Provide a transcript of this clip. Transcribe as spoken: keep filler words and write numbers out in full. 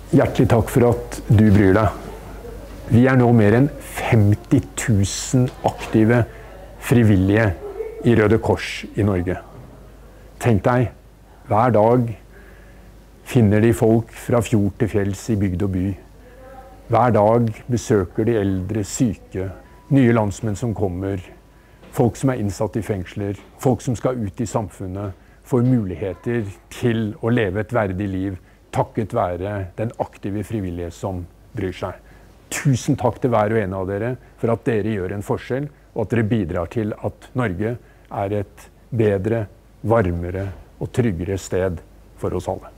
Hjertelig takk for at du bryr deg. Vi er nå mer enn femti tusen aktive frivillige i Røde Kors i Norge. Tenk deg, hver dag finner de folk fra fjord til fjells i bygd og by. Hver dag besøker de eldre, syke, nye landsmenn som kommer, folk som er innsatt i fengsler, folk som skal ut i samfunnet, får muligheter til å leve et verdig liv, takket være den aktive frivillige som bryr seg. Tusen takk til hver og en av dere for at dere gjør en forskjell, og at dere bidrar til at Norge er et bedre, varmere og tryggere sted for oss alle.